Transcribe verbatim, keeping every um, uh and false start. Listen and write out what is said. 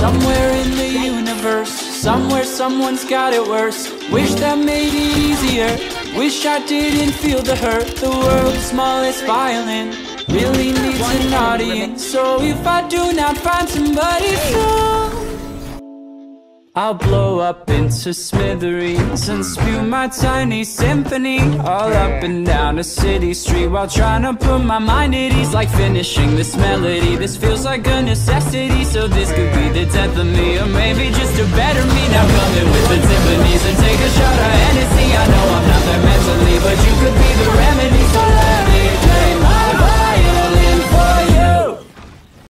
Somewhere in the universe, somewhere someone's got it worse. Wish that made it easier, wish I didn't feel the hurt. The world's smallest violin really needs an audience. So if I do not find somebody strong, I'll blow up into smithereens and spew my tiny symphony all up and down a city street, while trying to put my mind at ease. Like finishing this melody, this feels like a necessity. So this could be the death of me, or maybe just a better me. Now come in with the Tiffany's and take a shot of Hennessy. I know I'm not there mentally, but you could